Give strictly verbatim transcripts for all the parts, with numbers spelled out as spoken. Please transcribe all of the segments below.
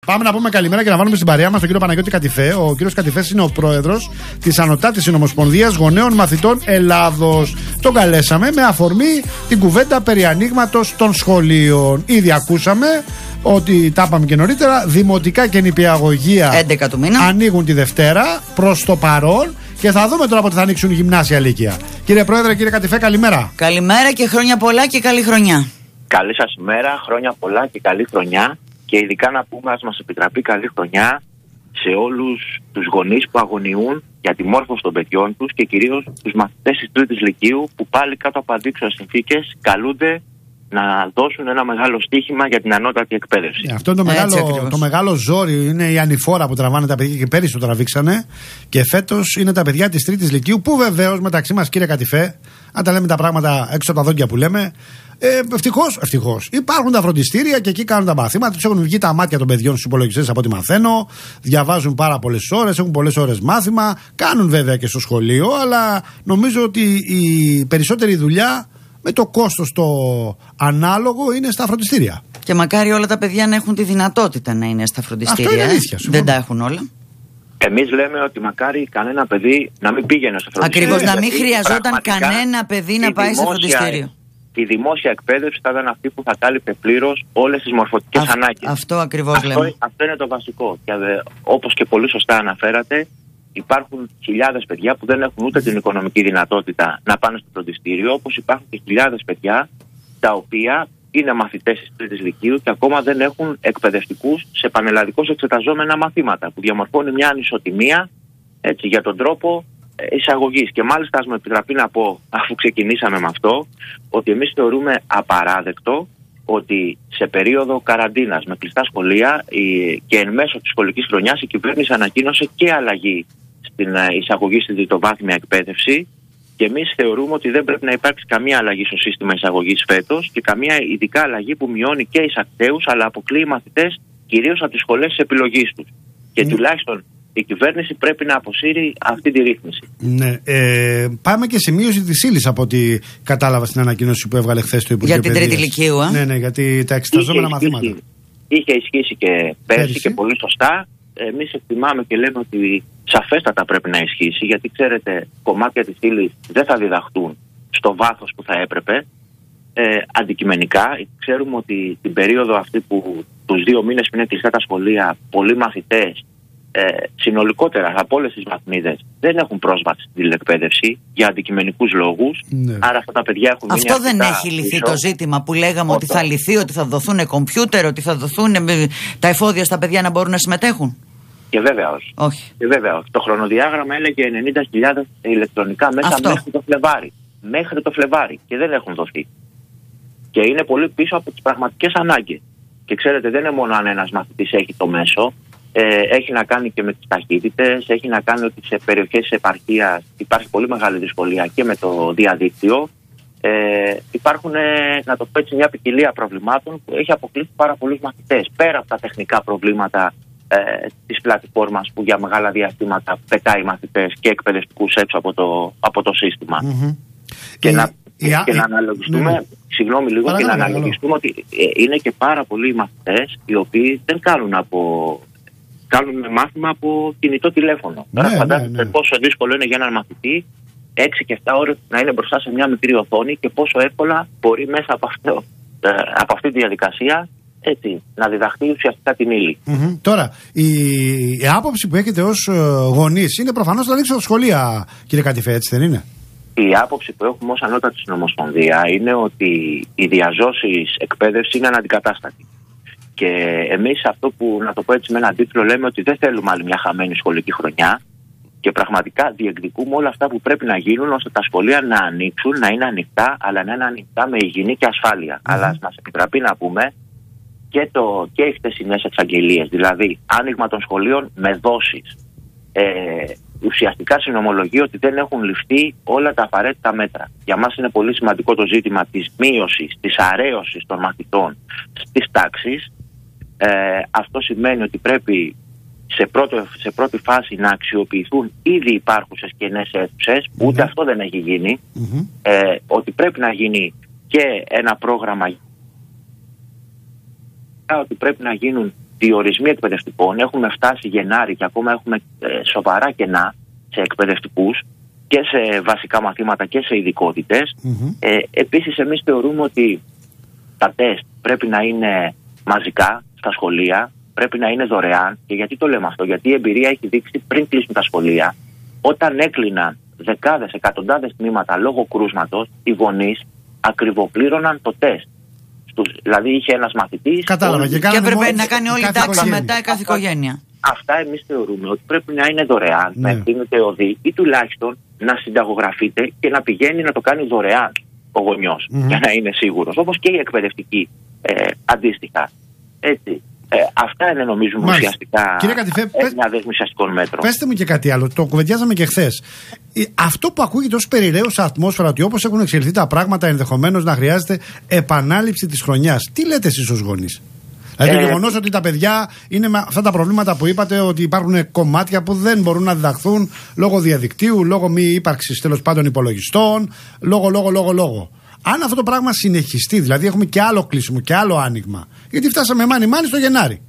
Πάμε να πούμε καλημέρα και να βάλουμε στην παρέα μας τον κύριο Παναγιώτη Κατιφέ. Ο κύριος Κατιφές είναι ο πρόεδρος της Ανωτάτης Συνομοσπονδίας Γονέων Μαθητών Ελλάδος. Τον καλέσαμε με αφορμή την κουβέντα περί ανοίγματος των σχολείων. Ήδη ακούσαμε ότι τα είπαμε και νωρίτερα. Δημοτικά και νηπιαγωγεία έντεκα του μήνα ανοίγουν τη Δευτέρα προς το παρόν. Και θα δούμε τώρα πότε θα ανοίξουν οι γυμνάσια λύκεια. Κύριε Πρόεδρε, κύριε Κατιφέ, καλημέρα. Καλημέρα και χρόνια πολλά και καλή χρονιά. Καλή σας ημέρα, χρόνια πολλά και καλή χρονιά. Και ειδικά να πούμε, ας μας επιτραπεί καλή χρονιά σε όλους τους γονείς που αγωνιούν για τη μόρφωση των παιδιών τους και κυρίως τους μαθητές της τρίτης λυκείου που πάλι κάτω από αντίξωες συνθήκες καλούνται να δώσουν ένα μεγάλο στίχημα για την ανώτατη εκπαίδευση. Yeah, αυτό είναι το, μεγάλο, το μεγάλο ζόρι, είναι η ανηφόρα που τραβάνε τα παιδιά και πέρυσι το τραβήξανε. Και φέτος είναι τα παιδιά της τρίτης λυκείου που βεβαίως μεταξύ μας, κύριε Κατιφέ, αν τα λέμε τα πράγματα έξω από τα δόντια που λέμε, ε, ευτυχώς, ευτυχώς υπάρχουν τα φροντιστήρια και εκεί κάνουν τα μαθήματα. Τους έχουν βγει τα μάτια των παιδιών στους υπολογιστές από ό,τι μαθαίνω. Διαβάζουν πάρα πολλές ώρες, έχουν πολλές ώρες μάθημα. Κάνουν βέβαια και στο σχολείο, αλλά νομίζω ότι η περισσότερη δουλειά με το κόστος το ανάλογο είναι στα φροντιστήρια. Και μακάρι όλα τα παιδιά να έχουν τη δυνατότητα να είναι στα φροντιστήρια. Αυτό είναι αλήθεια, δεν τα έχουν όλα. Εμείς λέμε ότι μακάρι κανένα παιδί να μην πήγαινε στο φροντιστήριο. Ακριβώς, να μην χρειαζόταν κανένα παιδί να πάει στο φροντιστήριο. Η δημόσια εκπαίδευση θα ήταν αυτή που θα κάλυπτε πλήρως όλες τις μορφωτικές Α, ανάγκες. Αυτό ακριβώς αυτό, λέμε. Αυτό είναι το βασικό. Και όπως και πολύ σωστά αναφέρατε, υπάρχουν χιλιάδες παιδιά που δεν έχουν ούτε την οικονομική δυνατότητα να πάνε στο φροντιστήριο, όπως υπάρχουν και χιλιάδες παιδιά τα οποία είναι μαθητές της τρίτης λυκείου και ακόμα δεν έχουν εκπαιδευτικούς σε πανελλαδικώς εξεταζόμενα μαθήματα, που διαμορφώνει μια ανισοτιμία, έτσι, για τον τρόπο εισαγωγής. Και μάλιστα, ας με επιτραπεί να πω, αφού ξεκινήσαμε με αυτό, ότι εμείς θεωρούμε απαράδεκτο ότι σε περίοδο καραντίνας με κλειστά σχολεία και εν μέσω της σχολικής χρονιάς η κυβέρνηση ανακοίνωσε και αλλαγή στην εισαγωγή στην τριτοβάθμια εκπαίδευση. Και εμείς θεωρούμε ότι δεν πρέπει να υπάρξει καμία αλλαγή στο σύστημα εισαγωγής φέτος και καμία ειδικά αλλαγή που μειώνει και εισακτέους, αλλά αποκλείει μαθητές κυρίως από τις σχολές της επιλογής τους. Και mm. τουλάχιστον η κυβέρνηση πρέπει να αποσύρει αυτή τη ρύθμιση. Ναι. Ε, πάμε και σε μείωση της ύλης από ό,τι κατάλαβα στην ανακοίνωση που έβγαλε χθες το Υπουργείο Για την Παιδείας. τρίτη λυκείου, α? Ναι, ναι, γιατί τα εξεταζόμενα μαθήματα. Είχε, είχε ισχύσει και πέρσι, πέρσι και πολύ σωστά. Εμείς εκτιμάμε και λέμε ότι σαφέστατα πρέπει να ισχύσει, γιατί ξέρετε, κομμάτια της ύλης δεν θα διδαχτούν στο βάθος που θα έπρεπε. Ε, αντικειμενικά, ξέρουμε ότι την περίοδο αυτή που τους δύο μήνες που είναι κλειστά τα σχολεία, πολλοί μαθητές ε, συνολικότερα από όλες τις βαθμίδες δεν έχουν πρόσβαση στην τηλεκπαίδευση για αντικειμενικούς λόγους. Ναι. Άρα αυτά τα παιδιά έχουν μείνει. Αυτό δεν έχει λυθεί πίσω. Το ζήτημα που λέγαμε ότι θα λυθεί, ότι θα δοθούν κομπιούτερ, ότι θα δοθούν τα εφόδια στα παιδιά να μπορούν να συμμετέχουν. Και βέβαια όχι. όχι. Και βέβαια όχι. Το χρονοδιάγραμμα έλεγε ενενήντα χιλιάδες ηλεκτρονικά μέσα Αυτό. μέχρι το Φλεβάρι. Μέχρι το Φλεβάρι. Και δεν έχουν δοθεί. Και είναι πολύ πίσω από τις πραγματικές ανάγκες. Και ξέρετε, δεν είναι μόνο αν ένας μαθητής έχει το μέσο. Ε, έχει να κάνει και με τις ταχύτητες. Έχει να κάνει ότι σε περιοχές της επαρχίας υπάρχει πολύ μεγάλη δυσκολία και με το διαδίκτυο. Ε, υπάρχουν, ε, να το πω έτσι, μια ποικιλία προβλημάτων που έχει αποκλείσει πάρα πολλούς μαθητές. Πέρα από τα τεχνικά προβλήματα ε, της πλατφόρμας που για μεγάλα διαστήματα πετάει μαθητές και εκπαιδευτικούς έξω από το, από το σύστημα. Mm-hmm. Και, η, να, η, και η, να αναλογιστούμε, ναι. συγγνώμη λίγο, Παρακαλώ, και να αναλογιστούμε ότι ε, είναι και πάρα πολλοί μαθητές οι οποίοι δεν κάνουν από... κάνουν μάθημα από κινητό τηλέφωνο. Ναι, Τώρα φαντάζεστε ναι, ναι. πόσο δύσκολο είναι για έναν μαθητή έξι και επτά ώρες να είναι μπροστά σε μια μικρή οθόνη και πόσο εύκολα μπορεί μέσα από, αυτό, ε, από αυτή τη διαδικασία έτσι, να διδαχθεί ουσιαστικά την ύλη. Mm-hmm. Τώρα, η, η άποψη που έχετε ως γονείς είναι προφανώς να ανοίξουν τα σχολεία, κύριε Κατιφέ, έτσι δεν είναι? Η άποψη που έχουμε ως Ανώτατη Συνομοσπονδία είναι ότι η διαζώσης εκπαίδευση είναι αναντικατάστατη. Και εμείς αυτό που, να το πω έτσι με έναν τίτλο, λέμε ότι δεν θέλουμε άλλη μια χαμένη σχολική χρονιά και πραγματικά διεκδικούμε όλα αυτά που πρέπει να γίνουν ώστε τα σχολεία να ανοίξουν, να είναι ανοιχτά, αλλά να είναι ανοιχτά με υγιεινή και ασφάλεια. Mm-hmm. Αλλά ας μας επιτραπεί να πούμε και, το, και οι χτεσινές εξαγγελίες, δηλαδή άνοιγμα των σχολείων με δόσεις. Ε, ουσιαστικά συνομολογεί ότι δεν έχουν ληφθεί όλα τα απαραίτητα μέτρα. Για μας είναι πολύ σημαντικό το ζήτημα της μείωσης, της αρέωσης των μαθητών στις τάξεις. Ε, αυτό σημαίνει ότι πρέπει σε, πρώτο, σε πρώτη φάση να αξιοποιηθούν ήδη υπάρχουσες κενές αίθουσες, mm-hmm. ούτε αυτό δεν έχει γίνει. Mm-hmm. Ε, ότι πρέπει να γίνει και ένα πρόγραμμα, ότι πρέπει να γίνουν διορισμοί εκπαιδευτικών. Έχουμε φτάσει Γενάρη και ακόμα έχουμε ε, σοβαρά κενά σε εκπαιδευτικούς και σε βασικά μαθήματα και σε ειδικότητες. Mm-hmm. Ε, επίσης, εμείς θεωρούμε ότι τα τεστ πρέπει να είναι μαζικά στα σχολεία, πρέπει να είναι δωρεάν. Και γιατί το λέμε αυτό? Γιατί η εμπειρία έχει δείξει πριν κλείσουν τα σχολεία, όταν έκλειναν δεκάδες, εκατοντάδες τμήματα λόγω κρούσματος, οι γονείς ακριβοπλήρωναν το τεστ. Στους, δηλαδή είχε ένας μαθητής. Κατάλαβα. Όλοι... Και, και έπρεπε να κάνει όλη τάξη μετά κάθε οικογένεια. Αυτά εμείς θεωρούμε ότι πρέπει να είναι δωρεάν, ναι. να ευθύνεται οδή ή τουλάχιστον να συνταγογραφείται και να πηγαίνει να το κάνει δωρεάν ο γονιός, mm-hmm. για να είναι σίγουρος. Όπως και η εκπαιδευτική ε, αντίστοιχα. Έτσι. Ε, αυτά είναι, νομίζουμε, Μάλιστα. ουσιαστικά Κύριε Κατηφέ, ε, μια δέσμη ουσιαστικών μέτρων. Πέστε μου και κάτι άλλο. Το κουβεντιάζαμε και χθες. Αυτό που ακούγεται ως περιραίωσα ατμόσφαιρα, ότι όπως έχουν εξελιχθεί τα πράγματα, ενδεχομένως να χρειάζεται επανάληψη της χρονιάς. Τι λέτε εσείς ως γονείς? Δηλαδή, το ε, γεγονός ότι τα παιδιά είναι με αυτά τα προβλήματα που είπατε, ότι υπάρχουν κομμάτια που δεν μπορούν να διδαχθούν λόγω διαδικτύου, λόγω μη ύπαρξης τέλος πάντων υπολογιστών, λόγω, λόγω, λόγω, λόγω. Αν αυτό το πράγμα συνεχιστεί, δηλαδή έχουμε και άλλο κλείσιμο και άλλο άνοιγμα, γιατί φτάσαμε μάνι μάνι στο Γενάρη.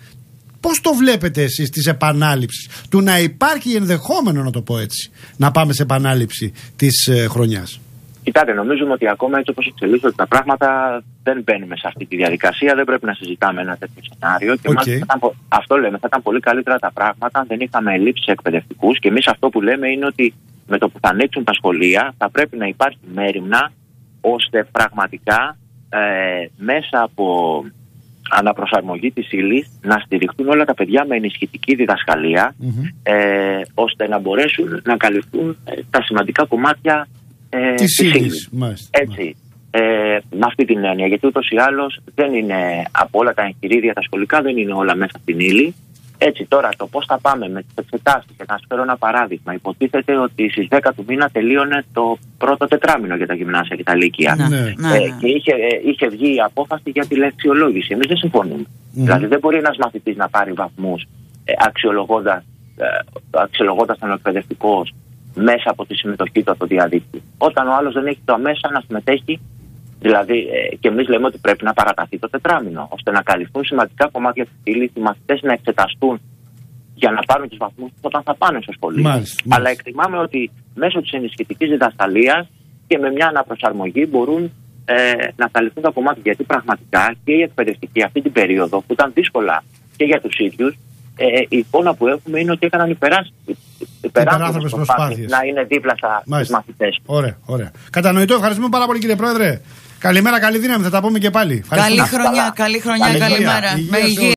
Πώς το βλέπετε εσείς της επανάληψης, του να υπάρχει ενδεχόμενο, να το πω έτσι, να πάμε σε επανάληψη της ε, χρονιάς? Κοιτάτε, νομίζουμε ότι ακόμα έτσι όπως εξελίσσονται τα πράγματα, δεν μπαίνουμε σε αυτή τη διαδικασία, δεν πρέπει να συζητάμε ένα τέτοιο σενάριο. Και okay. μάλιστα, θα ήταν, αυτό λέμε, θα ήταν πολύ καλύτερα τα πράγματα αν δεν είχαμε ελλείψεις εκπαιδευτικούς. Και εμείς αυτό που λέμε είναι ότι με το που θα ανοίξουν τα σχολεία θα πρέπει να υπάρχει μέριμνα, ώστε πραγματικά ε, μέσα από αναπροσαρμογή της ύλης να στηριχτούν όλα τα παιδιά με ενισχυτική διδασκαλία, mm-hmm. ε, ώστε να μπορέσουν να καλυφθούν ε, τα σημαντικά κομμάτια ε, της ύλης. Έτσι, ε, με αυτή την έννοια, γιατί ούτως ή άλλως δεν είναι από όλα τα εγχειρίδια τα σχολικά, δεν είναι όλα μέσα στην ύλη. Έτσι, τώρα το πώς θα πάμε με τις εξετάσεις, και να σας φέρω ένα παράδειγμα. Υποτίθεται ότι στις δέκα του μήνα τελείωνε το πρώτο τετράμινο για τα γυμνάσια και τα λύκεια. Ναι, ε, ναι, ναι. Και είχε, ε, είχε βγει η απόφαση για τη λεξιολόγηση. Εμείς δεν συμφωνούμε. Mm. Δηλαδή, δεν μπορεί ένας μαθητής να πάρει βαθμούς ε, αξιολογώντας, ε, αξιολογώντας τον εκπαιδευτικό μέσα από τη συμμετοχή του από το διαδίκτυο. Όταν ο άλλος δεν έχει το μέσα να συμμετέχει. Δηλαδή, ε, και εμείς λέμε ότι πρέπει να παραταθεί το τετράμινο, ώστε να καλυφθούν σημαντικά κομμάτια της ύλης, οι μαθητές να εξεταστούν για να πάρουν τους βαθμούς όταν θα πάνε στο σχολείο. Μάλιστα, Αλλά μάλιστα. εκτιμάμε ότι μέσω της ενισχυτικής διδασκαλίας και με μια αναπροσαρμογή μπορούν ε, να καλυφθούν τα κομμάτια. Γιατί πραγματικά και οι εκπαιδευτικοί αυτή την περίοδο, που ήταν δύσκολα και για τους ίδιους, ε, η εικόνα που έχουμε είναι ότι έκαναν υπεράνθρωπες προσπάθειες να είναι δίπλα στους μαθητές. Ωραία, ωραία. Κατανοητό, ευχαριστούμε πάρα πολύ, κύριε Πρόεδρε. Καλημέρα, καλή δύναμη, θα τα πούμε και πάλι. Καλή χρονιά, καλή χρονιά, καλή μέρα. Με υγεία.